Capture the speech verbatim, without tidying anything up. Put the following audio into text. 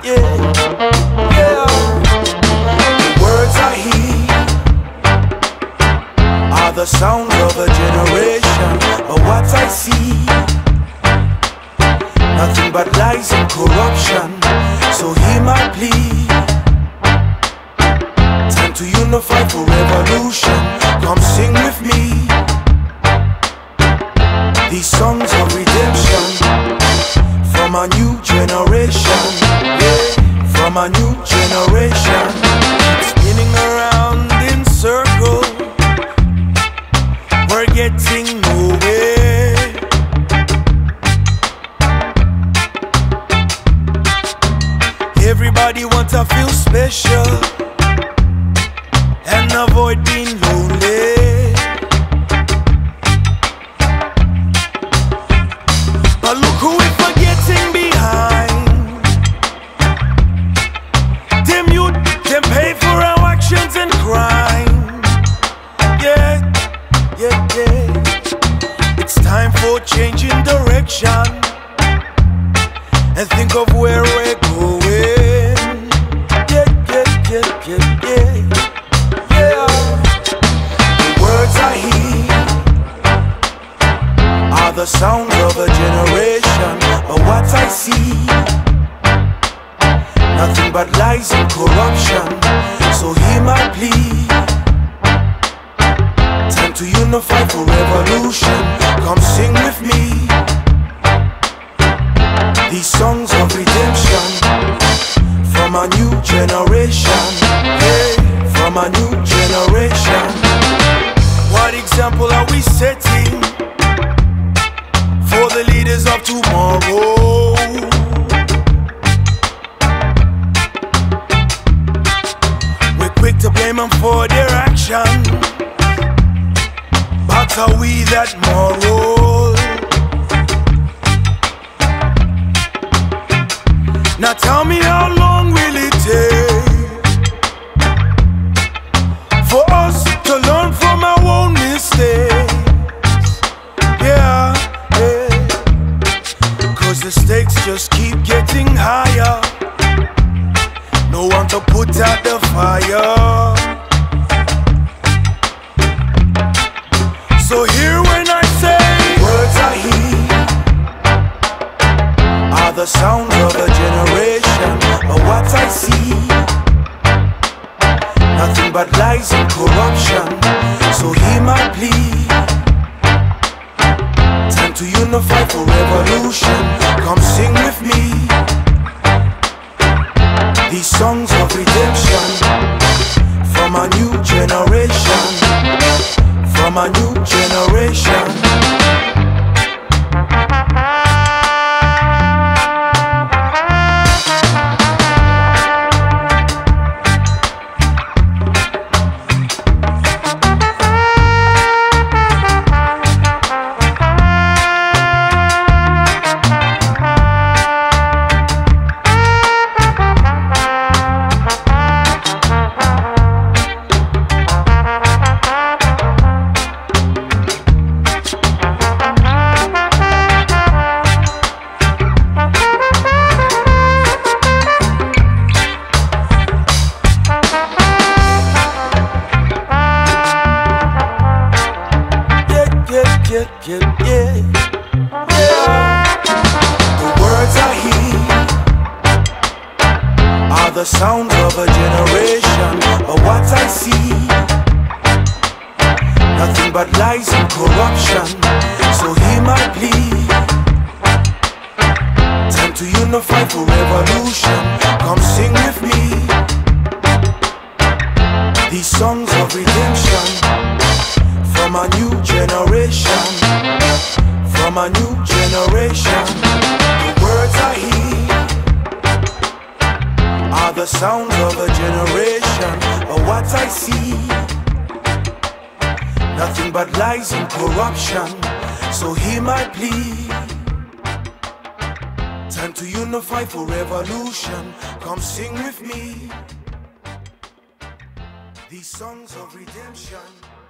yeah, yeah. The words I hear are the sounds of a generation, but what I see, nothing but lies and corruption. So hear my plea, time to unify for revolution. Come sing with me these songs of redemption from a new generation, yeah, from a new generation. Spinning around in circles, we're getting nowhere. Everybody wants to feel special and avoid being lonely. But look who we're forgetting behind. Them youth, them pay for our actions and crime. Yeah, yeah, yeah. It's time for changing direction and think of where we're going. Yeah, yeah, yeah, yeah, yeah, yeah. The words I hear are the sounds of a generation, but what I see, nothing but lies and corruption. So hear my plea, time to unify for revolution. Come sing with me these songs of redemption from a new generation, yeah, from a new generation. What example are we setting for the leaders of tomorrow? We're quick to blame them for their action, but are we that moral? Now tell me, how long will it take for us to learn from our own mistakes? Yeah, yeah. Cause the stakes just keep getting higher. No one to put out the fire. So hear when I say, words I hear are the sounds of a generation, but what I see, nothing but lies and corruption. So hear my plea, time to unify for revolution. Come sing with me these songs of redemption from a new generation, from a new generation. Yeah, yeah, yeah, yeah. The words I hear are the sounds of a generation, but what I see, nothing but lies and corruption. So hear my plea, time to unify for revolution. Come sing with me these songs of redemption from a new generation, from a new generation. The words I hear are the sounds of a generation, but what I see, nothing but lies and corruption. So hear my plea, time to unify for revolution. Come sing with me these songs of redemption.